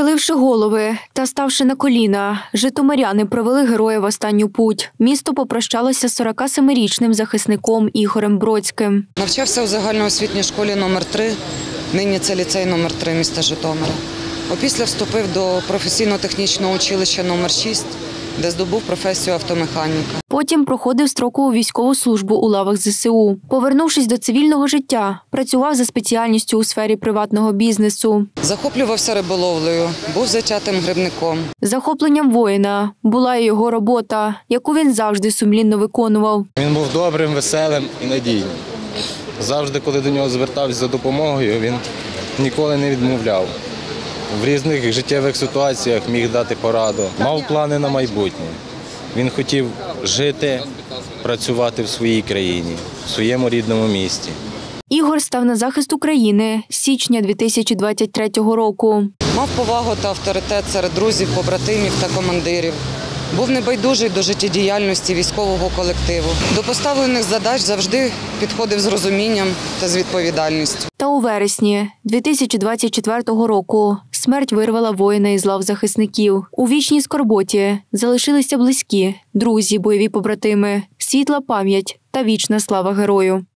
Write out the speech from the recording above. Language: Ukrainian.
Схиливши голови та ставши на коліна, житомиряни провели героя в останню путь. Місто попрощалося з 47-річним захисником Ігорем Бродським. Навчався у загальноосвітній школі номер 3, нині це ліцей номер 3 міста Житомира. Опісля вступив до професійно-технічного училища номер 6, де здобув професію автомеханіка. Потім проходив строкову військову службу у лавах ЗСУ. Повернувшись до цивільного життя, працював за спеціальністю у сфері приватного бізнесу. Захоплювався риболовлею, був затятим грибником. Захопленням воїна була і його робота, яку він завжди сумлінно виконував. Він був добрим, веселим і надійним. Завжди, коли до нього звертався за допомогою, він ніколи не відмовляв. В різних життєвих ситуаціях міг дати пораду. Мав плани на майбутнє. Він хотів жити, працювати в своїй країні, в своєму рідному місті. Ігор став на захист України з січня 2023 року. Мав повагу та авторитет серед друзів, побратимів та командирів. Був небайдужий до життєдіяльності військового колективу. До поставлених задач завжди підходив з розумінням та з відповідальністю. Та у вересні 2024 року смерть вирвала воїна із лав захисників. У вічній скорботі залишилися близькі, друзі, бойові побратими, світла пам'ять та вічна слава герою.